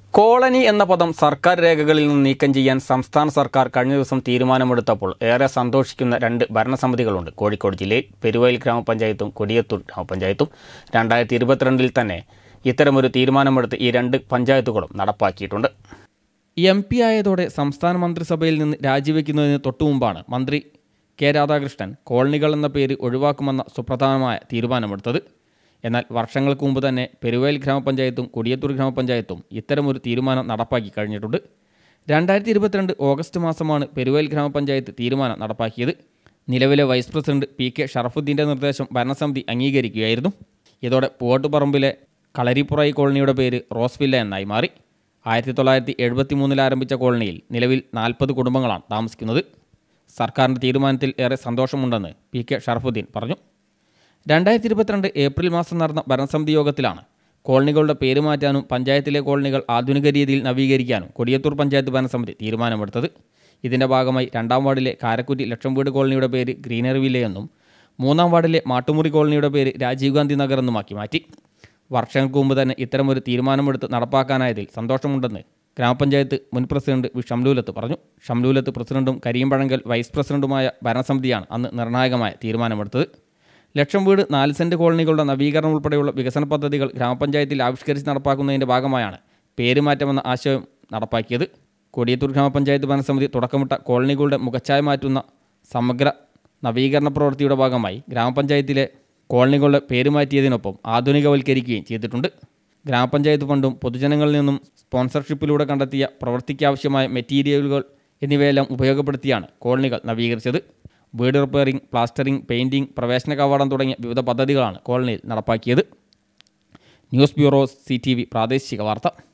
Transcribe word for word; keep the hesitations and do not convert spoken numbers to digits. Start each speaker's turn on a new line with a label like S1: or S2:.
S1: Colony എന്ന പദം സർക്കാർ രേഖകളിൽ നിന്ന് നീക്കം ചെയ്യാൻ സംസ്ഥാന സർക്കാർ കഴിഞ്ഞ ദിവസം തീരുമാനമെടുത്തപ്പോൾ ഏറെ സന്തോഷിക്കുന്ന രണ്ട് ഭരണസമിതികളുണ്ട്. കോഴിക്കോട് ജില്ലയിൽ പെരുവയൽ ഗ്രാമപഞ്ചായത്തും കൊടിയത്തൂർ ഗ്രാമപഞ്ചായത്തും രണ്ടായിരത്തി ഇരുപത്തിരണ്ടിൽ തന്നെ ഇത്തരമൊരു തീരുമാനമെടുത്ത് ഈ രണ്ട് പഞ്ചായത്തുകളും നടപ്പാക്കിയിട്ടുണ്ട്. എം പി ആയതോടെ സംസ്ഥാന മന്ത്രിസഭയിൽ നിന്ന് രാജിവെക്കുന്നതിന് തൊട്ടുമുമ്പാണ് മന്ത്രി കെ രാധാകൃഷ്ണൻ കോളനികൾ എന്ന പേര് ഒഴിവാക്കുമെന്ന സുപ്രധാനമായ തീരുമാനമെടുത്തത്. എന്നാൽ വർഷങ്ങൾക്ക് മുമ്പ് തന്നെ പെരുവയൽ ഗ്രാമപഞ്ചായത്തും കൊടിയത്തൂർ ഗ്രാമപഞ്ചായത്തും ഇത്തരമൊരു തീരുമാനം നടപ്പാക്കി കഴിഞ്ഞിട്ടുണ്ട്. രണ്ടായിരത്തി ഇരുപത്തിരണ്ട് ഓഗസ്റ്റ് മാസമാണ് പെരുവയൽ ഗ്രാമപഞ്ചായത്ത് തീരുമാനം നടപ്പാക്കിയത്. നിലവിലെ വൈസ് പ്രസിഡന്റ് പി കെ ഷറഫുദ്ദീൻ്റെ നിർദ്ദേശം ഭരണസമിതി അംഗീകരിക്കുകയായിരുന്നു. ഇതോടെ പൂവട്ടുപറമ്പിലെ കളരിപ്പുറൈ കോളനിയുടെ പേര് റോസ്വില്ല എന്നായി മാറി. ആയിരത്തി തൊള്ളായിരത്തി എഴുപത്തി മൂന്നിൽ ആരംഭിച്ച കോളനിയിൽ നിലവിൽ നാൽപ്പത് കുടുംബങ്ങളാണ് താമസിക്കുന്നത്. സർക്കാരിൻ്റെ തീരുമാനത്തിൽ ഏറെ സന്തോഷമുണ്ടെന്ന് പി കെ ഷറഫുദ്ദീൻ പറഞ്ഞു. രണ്ടായിരത്തി ഇരുപത്തിരണ്ട് ഏപ്രിൽ മാസം നടന്ന ഭരണസമിതി യോഗത്തിലാണ് കോളനികളുടെ പേര് മാറ്റാനും പഞ്ചായത്തിലെ കോളനികൾ ആധുനിക രീതിയിൽ നവീകരിക്കാനും കൊടിയത്തൂർ പഞ്ചായത്ത് ഭരണസമിതി തീരുമാനമെടുത്തത്. ഇതിൻ്റെ ഭാഗമായി രണ്ടാം വാർഡിലെ കാരക്കുറ്റി ലക്ഷം വീട് കോളനിയുടെ പേര് ഗ്രീനറി വില്ല എന്നും മൂന്നാം വാർഡിലെ മാട്ടുമുറി കോളനിയുടെ പേര് രാജീവ് ഗാന്ധി നഗർ എന്നുമാക്കി മാറ്റി. വർഷങ്ങൾക്ക് മുമ്പ് തന്നെ ഇത്തരമൊരു തീരുമാനമെടുത്ത് നടപ്പാക്കാനായതിൽ സന്തോഷമുണ്ടെന്ന് ഗ്രാമപഞ്ചായത്ത് മുൻ പ്രസിഡന്റ് വി ഷംലൂലത്ത് പറഞ്ഞു. ഷംലൂലത്ത് പ്രസിഡന്റും കരീംപഴങ്കൽ വൈസ് പ്രസിഡന്റുമായ ഭരണസമിതിയാണ് അന്ന് നിർണായകമായ തീരുമാനമെടുത്തത്. ലക്ഷം വീട് നാല് സെൻറ്റ് കോളനികളുടെ നവീകരണം ഉൾപ്പെടെയുള്ള വികസന പദ്ധതികൾ ഗ്രാമപഞ്ചായത്തിൽ ആവിഷ്കരിച്ച് നടപ്പാക്കുന്നതിൻ്റെ ഭാഗമായാണ് പേരുമാറ്റമെന്ന ആശയം നടപ്പാക്കിയത്. കൊടിയത്തൂർ ഗ്രാമപഞ്ചായത്ത് ഭരണസമിതി തുടക്കമിട്ട കോളനികളുടെ മുഖച്ഛായ മാറ്റുന്ന സമഗ്ര നവീകരണ പ്രവൃത്തിയുടെ ഭാഗമായി ഗ്രാമപഞ്ചായത്തിലെ കോളനികളുടെ പേരുമാറ്റിയതിനൊപ്പം ആധുനികവൽക്കരിക്കുകയും ചെയ്തിട്ടുണ്ട്. ഗ്രാമപഞ്ചായത്ത് ഫണ്ടും പൊതുജനങ്ങളിൽ നിന്നും സ്പോൺസർഷിപ്പിലൂടെ കണ്ടെത്തിയ പ്രവൃത്തിക്കാവശ്യമായ മെറ്റീരിയലുകൾ എന്നിവയെല്ലാം ഉപയോഗപ്പെടുത്തിയാണ് കോളനികൾ നവീകരിച്ചത്. വീട് റിപ്പയറിംഗ്, പ്ലാസ്റ്ററിംഗ്, പെയിൻറ്റിംഗ്, പ്രവേശന കവാടം തുടങ്ങിയ വിവിധ പദ്ധതികളാണ് കോളനിയിൽ നടപ്പാക്കിയത്. News bureau, C T V പ്രാദേശിക വാർത്ത.